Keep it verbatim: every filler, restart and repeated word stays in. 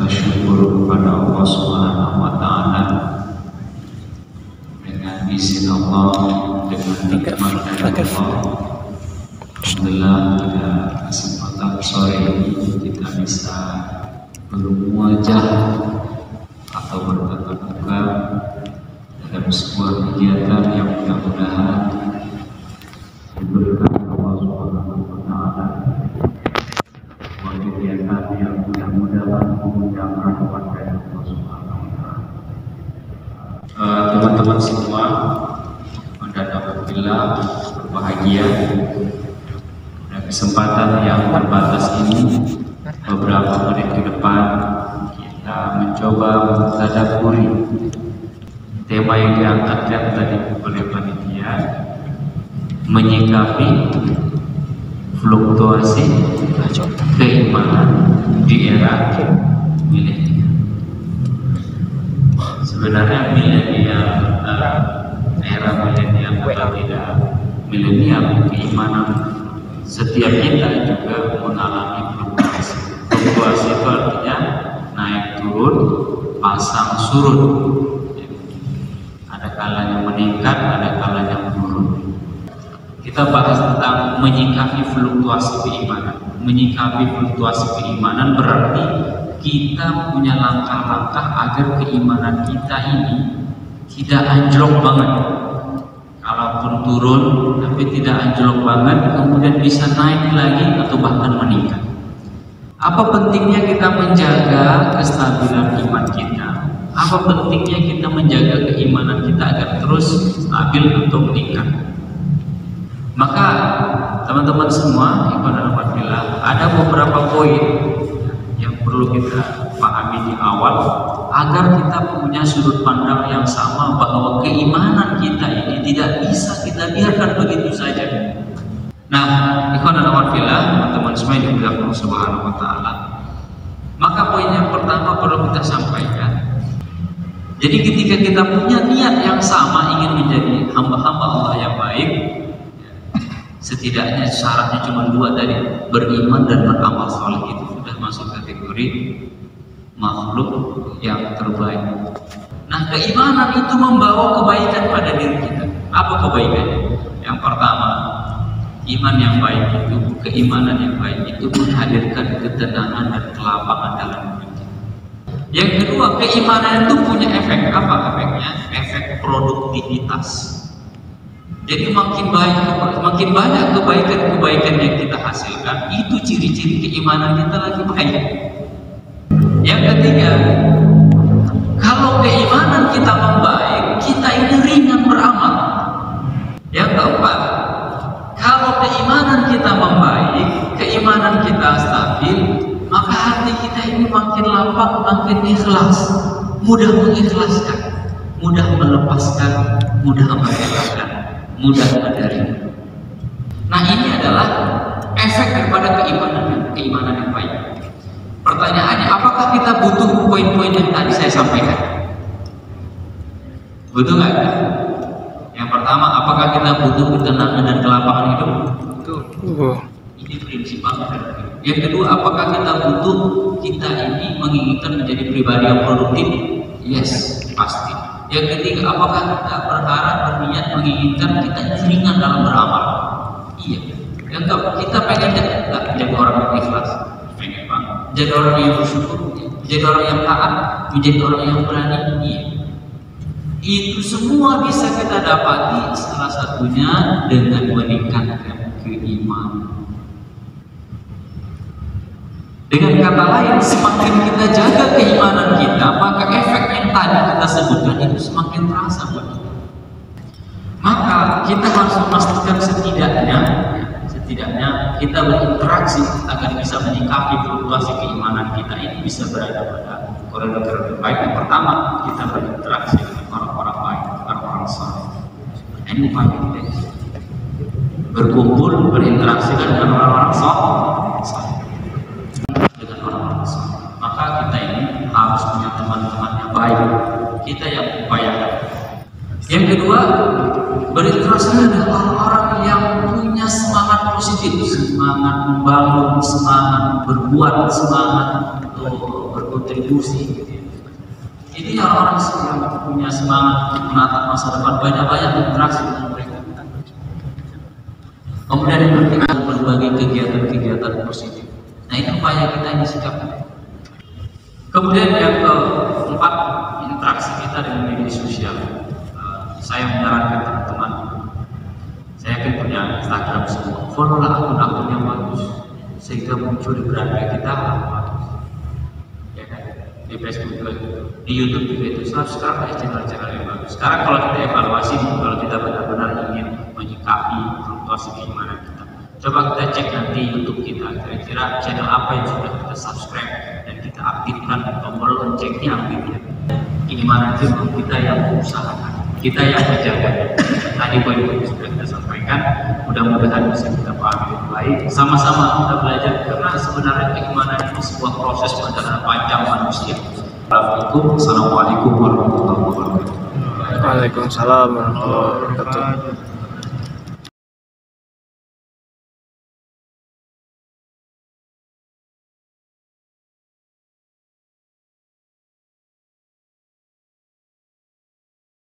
rasa syukur kepada Allah Subhanahu wa Ta'ala. Dengan izin Allah, dengan nikmat dari Allah, alhamdulillah pada kesempatan sore ini kita bisa bermuajah atau bertatap muka dalam sebuah kegiatan yang mudah-mudahan diberikan Allah Subhanahu wa Ta'ala, sebuah kegiatan yang mudah-mudahan mengundang rahmat dari Allah Subhanahu wa Ta'ala. Uh, teman-teman semua, dan alhamdulillah berbahagia pada kesempatan yang terbatas ini. Beberapa menit ke depan kita mencoba mentadabburi tema yang diangkatkan tadi oleh panitia, menyikapi fluktuasi keimanan di era milenial. Sebenarnya milenial, uh, era milenial atau tidak milenial, keimanan setiap kita juga mengalami fluktuasi. Fluktuasi itu artinya naik turun, pasang surut. Ada kalanya meningkat, ada kalanya menurun. Kita bahas tentang menyikapi fluktuasi keimanan. Menyikapi fluktuasi keimanan berarti kita punya langkah-langkah agar keimanan kita ini tidak anjlok banget. Kalaupun turun, tapi tidak anjlok banget, kemudian bisa naik lagi atau bahkan meningkat. Apa pentingnya kita menjaga kestabilan iman kita? Apa pentingnya kita menjaga keimanan kita agar terus stabil atau meningkat? Maka teman-teman semua, alhamdulillah, ada beberapa poin yang perlu kita pahami di awal agar kita punya sudut pandang yang sama bahwa keimanan kita ini tidak bisa kita biarkan begitu saja. Nah, alhamdulillah, teman-teman semua yang dimuliakan Allah Subhanahu wa Ta'ala. Maka poin yang pertama perlu kita sampaikan. Jadi ketika kita punya niat yang sama ingin menjadi hamba-hamba Allah yang baik, setidaknya syaratnya cuma dua tadi, beriman dan beramal saleh, itu sudah masuk kategori makhluk yang terbaik. Nah, keimanan itu membawa kebaikan pada diri kita. Apa kebaikannya? Yang pertama, iman yang baik itu, keimanan yang baik itu menghadirkan ketenangan dan kelapangan dalam hidup kita. Yang kedua, keimanan itu punya efek. Apa efeknya? Efek produktivitas. Jadi makin baik, makin banyak kebaikan-kebaikan yang kita hasilkan, itu ciri-ciri keimanan kita lagi baik. Yang ketiga, kalau keimanan kita membaik, kita ini ringan beramal. Yang keempat, kalau keimanan kita membaik, keimanan kita stabil, maka hati kita ini makin lapang, makin ikhlas, mudah mengikhlaskan, mudah melepaskan, mudah mengikhlaskan, mudah menerima. Nah, ini adalah efek daripada keimanan, keimanan yang baik. Pertanyaannya, apakah kita butuh poin-poin yang tadi saya sampaikan? Butuh nggak? Yang pertama, apakah kita butuh ketenangan dan kelapangan hidup? Butuh. Ini prinsip banget. Yang kedua, apakah kita butuh kita ini menginginkan menjadi pribadi yang produktif? Yes, pasti. Yang ketiga, apakah kita berharap, berniat, menginginkan kita ringan dalam beramal? Iya. Yang keempat, kita pengen jadi, jadi orang yang ikhlas, pengen banget. Jadi orang yang bersyukur, jadi orang yang taat, menjadi orang yang berani. Iya. Itu semua bisa kita dapati salah satunya dengan meningkatkan keimanan. Dengan kata lain, semakin kita jaga keimanan kita, maka efek yang tadi kita sebutkan itu semakin terasa buat kita. Maka kita harus memastikan setidaknya, setidaknya kita berinteraksi agar bisa menyikapi fluktuasi keimanan kita ini bisa berada pada koridor terbaik. Yang pertama, kita berinteraksi dengan orang-orang baik, orang-orang saleh. Ini upaya kita berkumpul, berinteraksi dengan orang-orang saleh. Maka kita ini harus punya teman-teman yang baik. Kita yang upayakan. Yang kedua, berinteraksi dengan orang-orang yang punya semangat positif, semangat membangun, semangat berbuat, semangat untuk berkontribusi berkontribusi. Ini orang-orang yang punya semangat untuk menatap masa depan, banyak-banyak interaksi dengan mereka. Kemudian yang ketiga, berbagai kegiatan-kegiatan positif. Nah, ini upaya kita ini sikap. Kemudian yang keempat, interaksi kita dengan media sosial. Uh, saya menyarankan teman-teman, saya yakin punya Instagram semua, follow lah akun-akun yang bagus sehingga muncul di beranda kita bagus. Ya kan? Di Facebook juga, di YouTube juga itu subscribe aja channel-channel yang bagus. Sekarang kalau kita evaluasi, kalau kita benar-benar ingin menyikapi fluktuasi keimanan kita, coba kita cek nanti YouTube kita, kira-kira channel apa yang sudah kita subscribe dan kita aktifkan tombol loncengnya, ambilnya. Keimanan itu kita yang usahakan, kita yang menjaga. Tadi poin-poin sudah kita sampaikan, mudah-mudahan bisa kita pahami lebih baik. Sama-sama kita belajar, karena sebenarnya keimanan itu sebuah proses perjalanan panjang manusia. Assalamualaikum warahmatullahi wabarakatuh. Waalaikumsalam warahmatullahi wabarakatuh.